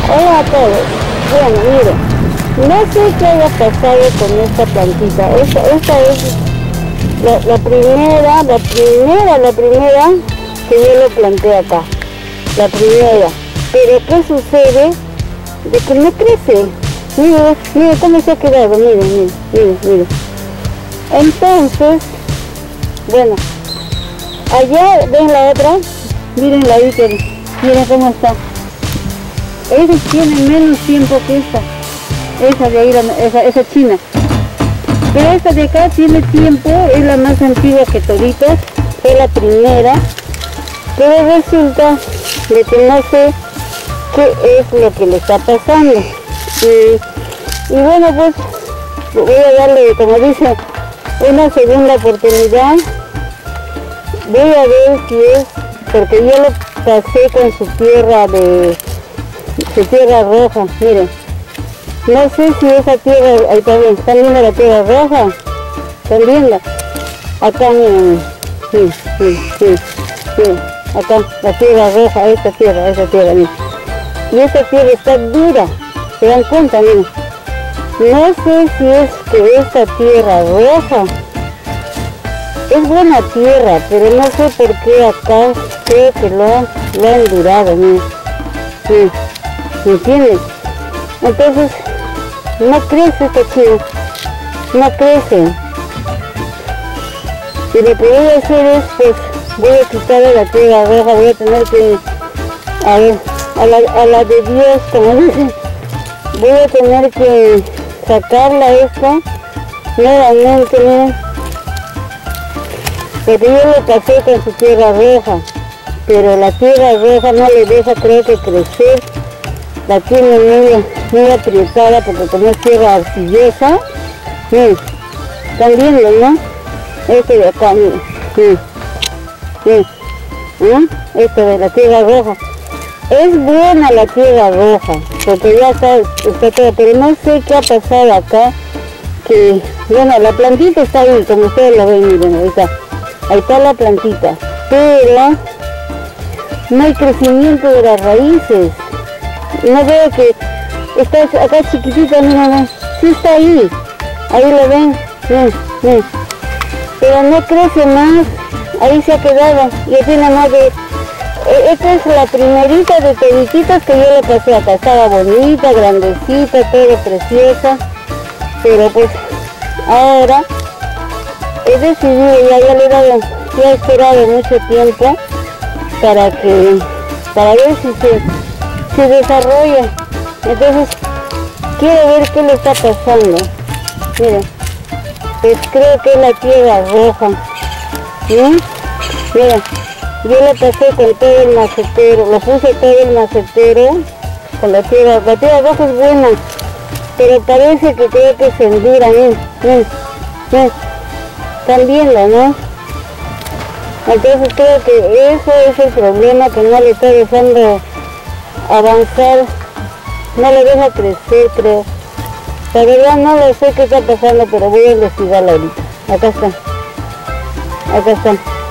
Hola a todos. Bueno, miren, no sé qué haya pasado con esta plantita. Esta es la primera que yo lo planté acá. La primera. Pero ¿qué sucede? De que no crece. Miren cómo se ha quedado. Miren. Entonces, bueno, allá ven la otra. Miren la Iker. Miren cómo está. Ellos tienen menos tiempo que esa de ahí, esa china. Pero esta de acá tiene tiempo, es la más antigua que toditas, fue la primera. Pero resulta de que no sé qué es lo que le está pasando. Y bueno, pues voy a darle, como dice, una segunda oportunidad. Voy a ver si es, porque yo lo pasé con su tierra roja, miren. No sé si esa tierra, ahí está bien, ¿están viendo la tierra roja? ¿Están viendo? Acá miren, miren, acá, la tierra roja, esa tierra, miren. Y esta tierra está dura, ¿se dan cuenta? Miren. No sé si es que esta tierra roja es buena tierra, pero no sé por qué acá creo que lo ha endurado, miren. ¿Me entiendes? Entonces, no crece esta china, no crece. Y lo que voy a hacer es, pues, voy a quitarle la tierra roja, voy a tener que, a ver, a la de Dios, como dicen, voy a tener que sacarla esta, nuevamente, miren, porque yo lo pasé con su tierra roja, pero la tierra roja no le deja, creo que crecer. La tiene muy aprietada porque como es tierra arcillosa. Miren, están viendo, ¿no? Este de acá, miren. Este de la tierra roja. Es buena la tierra roja, porque ya está todo, pero no sé qué ha pasado acá. Que, bueno, la plantita está ahí, como ustedes lo ven, miren, ahí está la plantita. Pero no hay crecimiento de las raíces. No veo que está acá chiquitita, miren, sí está ahí lo ven, miren. Pero no crece más, ahí se ha quedado, y así nada más de, esta es la primerita de todititas que yo le pasé acá, estaba bonita, grandecita, todo preciosa, pero pues ahora he decidido, ya le he dado, ya he esperado mucho tiempo para ver si se desarrolla. Entonces quiero ver qué le está pasando. Miren, pues creo que es la tierra roja. Miren, yo le pasé con todo el macetero, lo puse todo el macetero con la tierra roja es buena, pero parece que creo que se endura. Miren, están viendo, ¿no? Entonces creo que eso es el problema, que no le está dejando avanzar, no le deja crecer, creo. La verdad no lo sé qué está pasando, pero voy a investigarla ahorita. Acá está.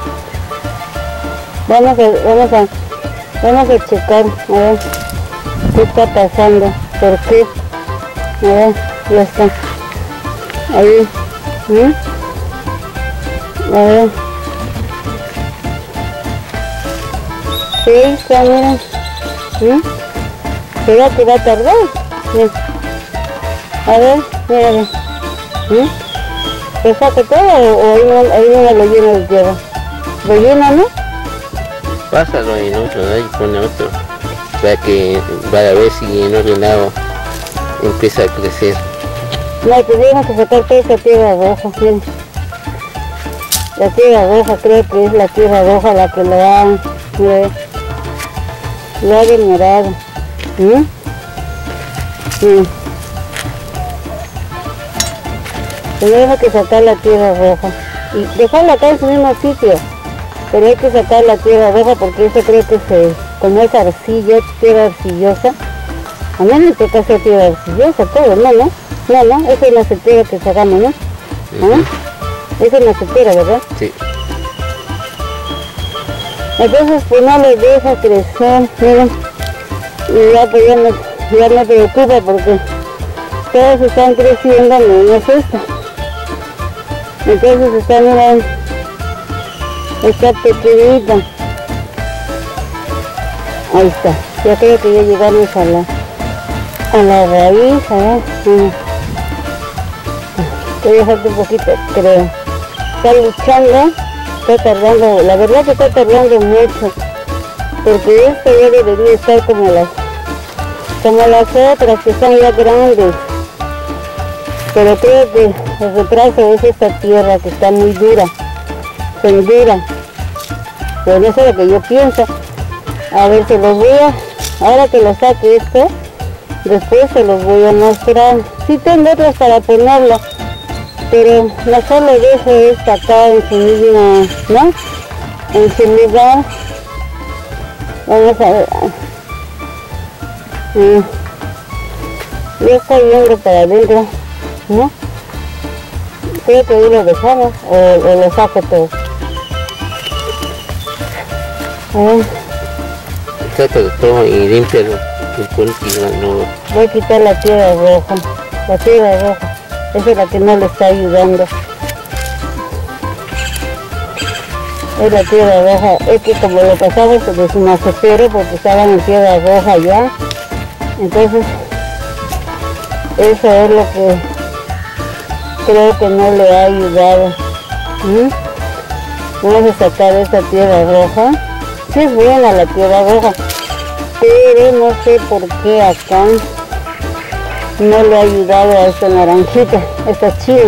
Vamos a checar, a ver qué está pasando, por qué. A ver, ya está. Ahí. A ver. Sí, está, miren. ¿Será que va a tardar? Bien. A ver, mira. ¿Se saca todo o ahí no lo llena de tierra? ¿Lo llena, no? Pásalo en otro, ahí pone otro, para ver si en otro lado empieza a crecer. No, tendríamos que sacar toda esta tierra roja, miren. La tierra roja, creo que es la tierra roja la que lo ha demorado. Tenemos que sacar la tierra roja y dejarla acá en su mismo sitio, pero hay que sacar la tierra roja porque eso creo que como es arcilla, tierra arcillosa, a menos que acá sea tierra arcillosa todo, no, esa es la macetera que sacamos, ¿no? Esa es la macetera, ¿verdad? Sí. Entonces pues no le deja crecer, miren, y ya pues ya no preocupa porque todos están creciendo menos esta. Entonces está, mirando, está pequeñita. Ahí está, ya creo que ya llegamos a la raíz, voy a falta un poquito, creo. Está luchando, está tardando, la verdad que está tardando mucho, porque esto ya debería estar como las otras que están ya grandes. Pero creo que el retraso es esta tierra que está muy dura, se endura. Pero eso es lo que yo pienso. A ver, se los voy a, ahora que lo saque esto, después se los voy a mostrar. Sí tengo otras para ponerlo, pero mejor lo dejo esta acá en su misma, ¿no? En su lugar. Vamos a ver. Ya está yendo para adentro, ¿no? Creo que ahí lo dejamos o lo saco todo. A ver. Sácalo todo y límpialo. No. Voy a quitar la tierra roja. La tierra roja. Esa es la que no le está ayudando. Es la tierra roja. Es que como lo pasamos de su macetero porque estaban en tierra roja ya. Entonces, eso es lo que creo que no le ha ayudado. Vamos a sacar esta tierra roja. Sí es buena la tierra roja, pero no sé por qué acá no le ha ayudado a esta naranjita, esta chile.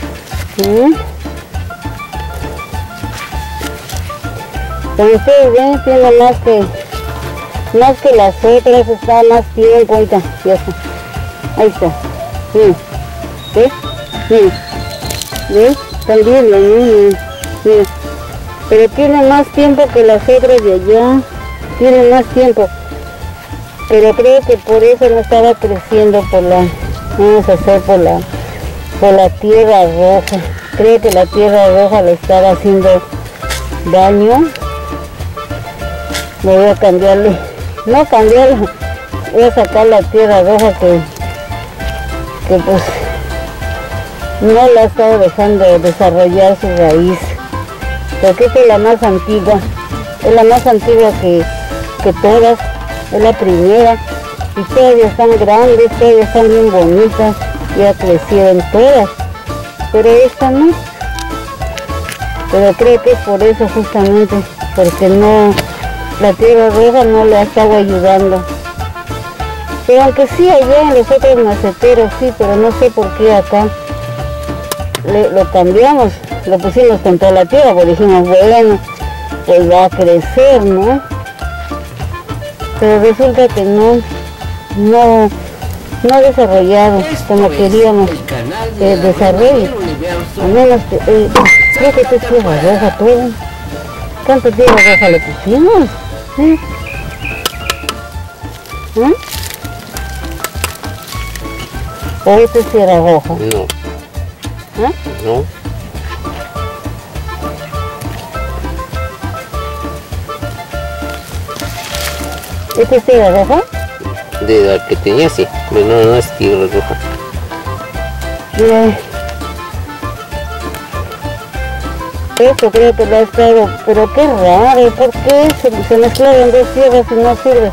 Como ustedes ven, tiene más que las otras, está más tiempo. Ahí está, ya está. Ahí está. ¿Ves? ¿Ves? También lo mismo. Pero tiene más tiempo que las otras de allá. Tiene más tiempo. Pero creo que por eso no estaba creciendo vamos a hacer por la tierra roja. Creo que la tierra roja le estaba haciendo daño. Me voy a cambiarle. No cambiarle. Voy a sacar la tierra roja que pues no la ha estado dejando desarrollar su raíz. Porque esta es la más antigua. Es la más antigua que todas. Es la primera. Y todavía están grandes, todavía están bien bonitas. Ya crecieron todas. Pero esta no. Pero creo que es por eso justamente. Porque no, la tierra roja no le ha estado ayudando. Pero aunque sí allá en los otros maceteros sí, pero no sé por qué acá lo cambiamos. Lo pusimos con toda la tierra, porque dijimos, bueno, pues va a crecer, ¿no? Pero resulta que no ha desarrollado como queríamos que desarrolle. Al menos creo que esta tierra roja todo. ¿Cuánta tierra roja le pusimos? ¿O esta es tierra roja? No. No. ¿Esta es tierra roja? De la que tenía, sí, pero no es tierra roja. Esto creo que lo ha estado, pero qué raro, ¿por qué se mezclaron dos tierras y no sirve?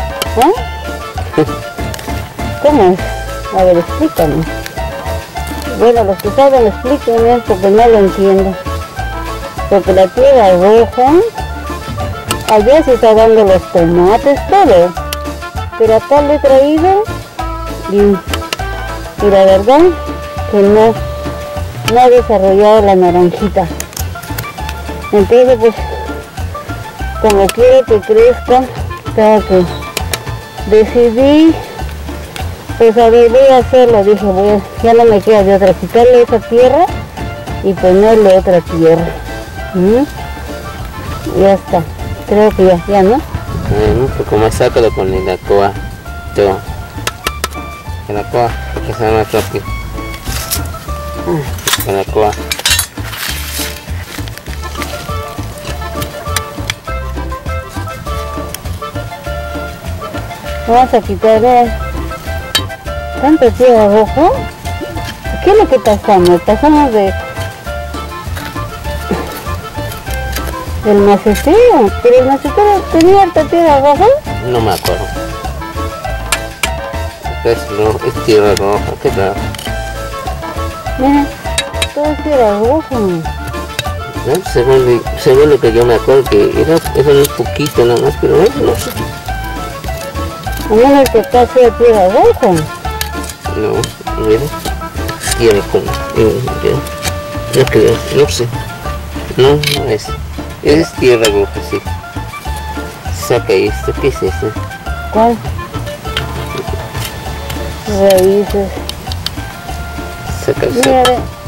¿Cómo es? A ver, explícame. Bueno, los que saben explíquenme porque no lo entiendo. Porque la tierra roja, allá se está dando los tomates, todo. Pero acá lo he traído y la verdad que no ha desarrollado la naranjita. Entonces pues, como quiero que crezca, tengo que decidí, pues a ver, voy a hacerlo, dije, ya no me queda de otra, quitarle esa tierra y ponerle otra tierra. Ya está, creo que ya no. Un poco más, sácalo con la coa, todo. Con la coa, que sea más rápido. Con la coa. Vamos a quitar ¿Tanta tierra roja? ¿Qué es lo que pasamos? Pasamos del macetero, pero el macetero tenía harta tierra roja. No me acuerdo. Es tierra roja, qué raro. Mira, todo es tierra roja. ¿No? Según lo que yo me acuerdo que era un poquito nada más, pero no sé. A menos que acá sea tierra roja. No, mira. Tierra con... no creo, no sé. No es. Es tierra roja, sí. Saca esto, ¿qué es esto? ¿Cuál? Raíces. Saca. Mira,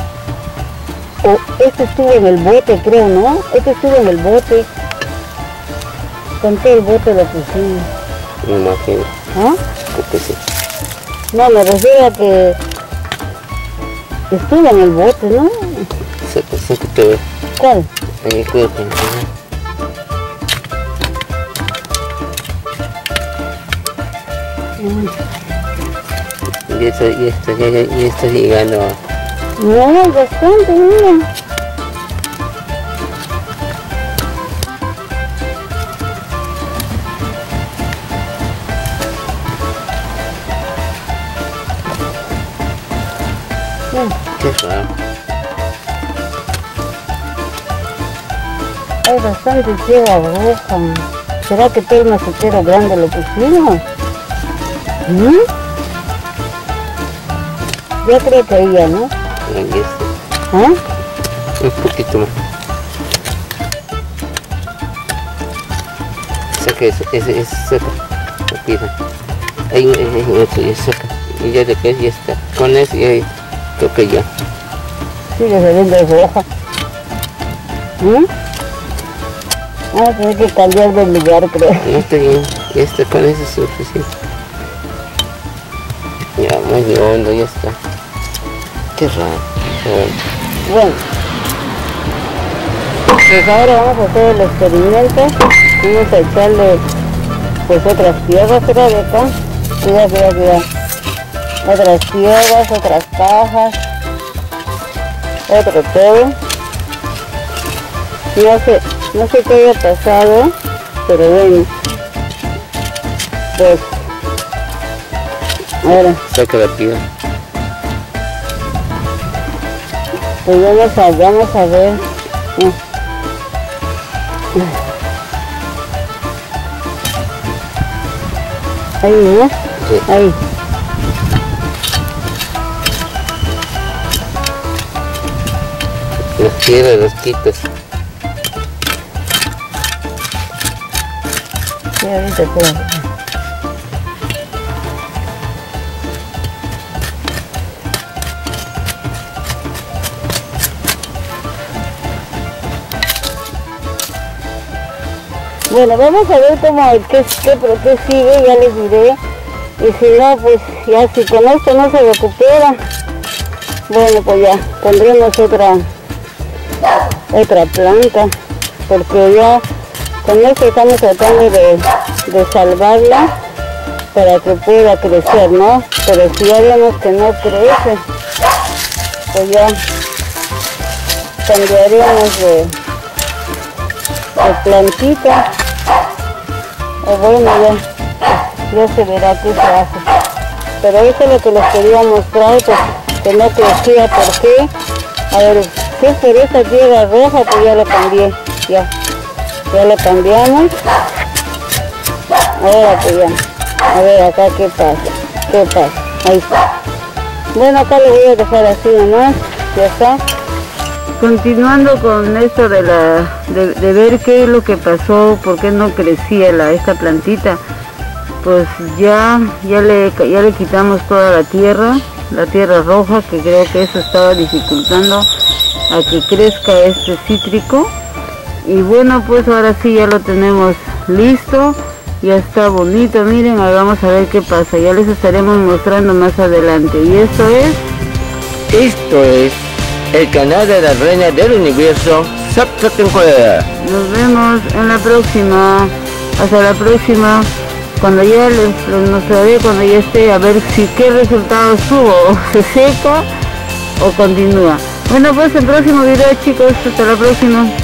este estuvo en el bote, creo, ¿no? Este estuvo en el bote. Con todo el bote lo pusimos. Me imagino. ¿Ah? Creo que sí. No, me refiero a que estuvo en el bote, ¿no? Saca todo. ¿Cuál? En el cuerpo. Y está llegando a... No, bastante, mira. Qué raro. Hay bastante tierra roja. ¿Será que todo el macetero grande lo pusimos? Yo creo que ella, ¿no? Ahí está. ¿Ah? Un poquito más. Saca eso, ese saca. Mira. Ahí eso, ya saca. Y ya de que ya está. Con eso ya creo que ya. Sigue saliendo roja. Vamos a tener que cambiar de lugar, creo. No está bien. Ya está, con eso es suficiente. Ya, muy hondo, ya está. Qué raro. Bueno. Pues ahora vamos a hacer el experimento. Vamos a echarle pues otras tierras, creo, de acá. Cuidado. Otras tierras, otras cajas. Otro todo. No sé qué haya pasado, pero bueno. Pues ahora Saca la piedra. pues vamos a ver. Ahí, ¿no? Sí. Ahí. Las piedras las quitas. Sí, ahorita espera. Bueno, vamos a ver qué sigue, ya les diré. Y si no, pues ya si con esto no se recupera, bueno, pues ya pondremos otra planta, porque ya con esto estamos tratando de salvarla para que pueda crecer, ¿no? Pero si ya vemos que no crece, pues ya cambiaremos de plantita. O bueno, ya se verá qué se hace. Pero eso es lo que les quería mostrar, pues que no crecía. ¿Por qué? A ver, si es por esta tierra roja, pues ya la cambié. Ya la cambiamos. Ahora pues ya. A ver acá qué pasa. Ahí está. Bueno, acá lo voy a dejar así nomás. Ya está. Continuando con esto de ver qué es lo que pasó, por qué no crecía esta plantita, pues ya le quitamos toda la tierra roja, que creo que eso estaba dificultando a que crezca este cítrico. Y bueno, pues ahora sí ya lo tenemos listo, ya está bonito. Miren, ahora vamos a ver qué pasa, ya les estaremos mostrando más adelante. Y esto es el canal de la reina del universo, Sapsatenjuela. Nos vemos en la próxima. Hasta la próxima. cuando ya les mostraré cuando ya esté, a ver si qué resultados tuvo, o se seca o continúa. Bueno, pues el próximo video, chicos, hasta la próxima.